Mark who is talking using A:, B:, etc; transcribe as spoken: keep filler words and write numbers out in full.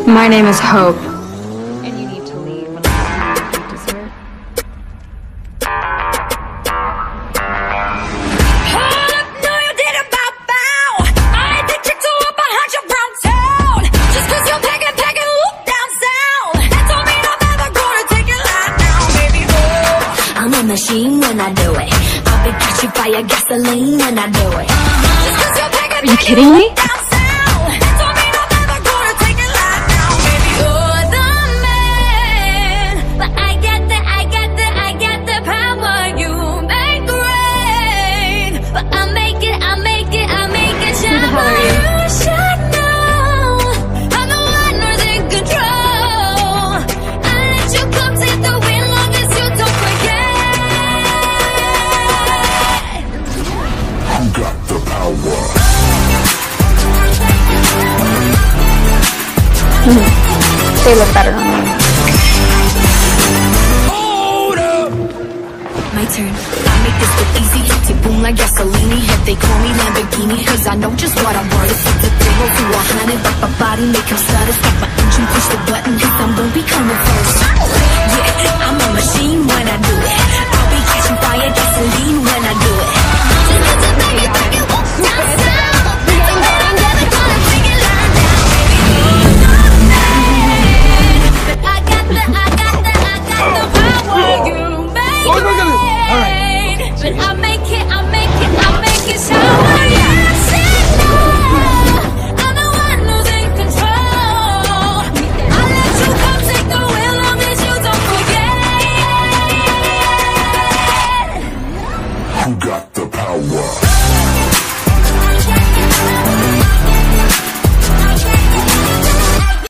A: My name is Hope.
B: And you need to leave when I have dessert.
C: Hold up, no you didn't bow bow. I ain't the chick to up behind your brown town. Just cause you're packing, packing, look down south. That don't mean I'm ever gonna take your life down, baby. Oh, I'm a machine when I do it. I'll be catching fire, gasoline when I do it. Just cause you're packing,
A: Are you kidding me?
C: down south. That don't mean I'm ever gonna take your life down, baby. You're the man, but I get the, I get the, I get the power. You make rain, but I make it, I make it, I make it shine.
A: Who the hell are you?
C: You should know I'm the one who's in control. I let you come take the wind long as you don't forget.
D: Who got the power?
A: They look better on me.
D: Hold up!
C: My turn. I make this look easy. To boom like gasoline. If they call me Lamborghini, cause I know just what I'm worth. It's a zero to a hundred, but my body make him stutter. Stop my engine, push the button, cause I'm gonna be coming first.